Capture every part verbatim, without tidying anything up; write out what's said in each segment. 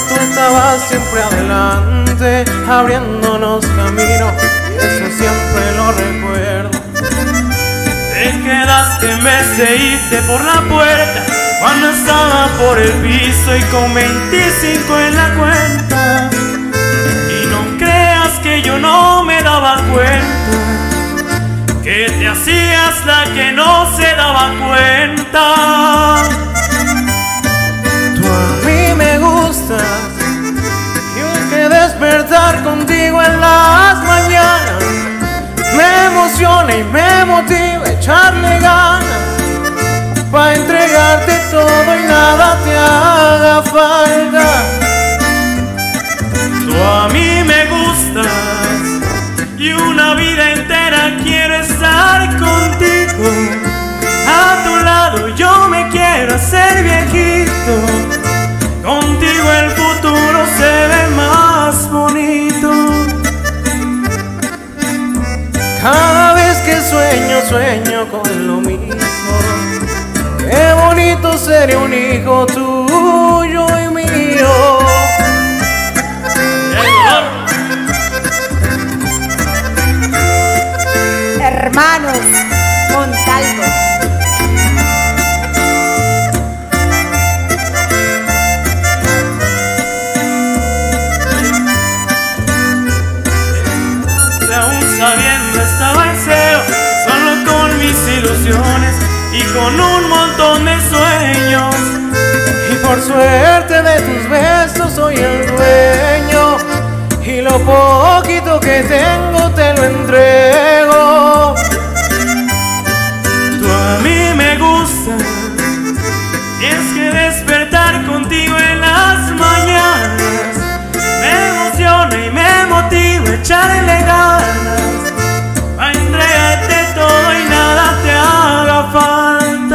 tú estabas siempre adelante, abriéndonos camino, y eso siempre lo recuerdo. Te quedaste en vez de irte por la puerta cuando estaba por el piso y con veinticinco en la cuenta. Y no creas que yo no me daba cuenta, que te hacías la que no se daba cuenta. Tú a mí me gustas, y aunque despertar contigo en las mañanas me emociona y me motiva a echarle ganas, pa' entregarte todo y nada te haga falta. Tú a mí me gustas, y una vida entera quiero estar contigo. A tu lado yo me quiero hacer viejito, contigo el futuro se ve más bonito. Cada vez que sueño, sueño con lo mismo. Qué bonito sería un hijo tuyo y mío. Hermanos Montalvo. Aún sabiendo estaba en cero, solo con mis ilusiones y con un montón de sueños. Y por suerte de tus besos soy el dueño, y lo poquito que tengo te lo entrego. Tú a mí me gustas, y es que despertar contigo en las mañanas me emociona y me motiva a echarle ganas, a entregarte todo y nada te haga falta.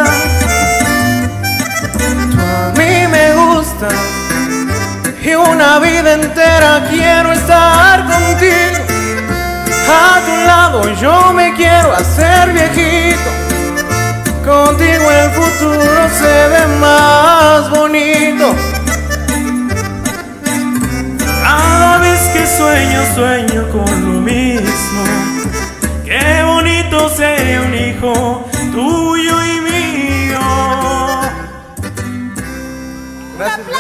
Tú a mí me gustas, y una vida entera quiero estar contigo. A tu lado yo me quiero hacer viejito, contigo el futuro se ve más bonito. Cada vez que sueño, sueño con lo mismo. Qué bonito sería un hijo tuyo y mío. Gracias.